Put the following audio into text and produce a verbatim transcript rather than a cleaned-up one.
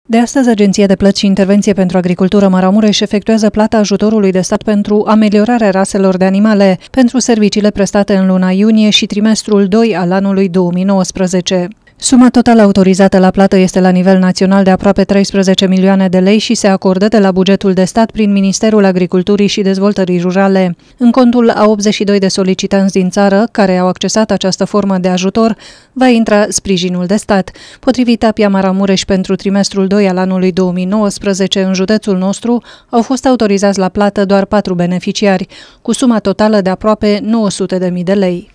De astăzi, Agenția de Plăți și Intervenție pentru Agricultură Maramureș efectuează plata ajutorului de stat pentru ameliorarea raselor de animale pentru serviciile prestate în luna iunie și trimestrul doi al anului două mii nouăsprezece. Suma totală autorizată la plată este la nivel național de aproape treisprezece milioane de lei și se acordă de la bugetul de stat prin Ministerul Agriculturii și Dezvoltării Rurale. În contul a optzeci și doi de solicitanți din țară care au accesat această formă de ajutor va intra sprijinul de stat. Potrivit Apia Maramureș, pentru trimestrul doi al anului două mii nouăsprezece, în județul nostru au fost autorizați la plată doar patru beneficiari, cu suma totală de aproape nouă sute de mii de lei.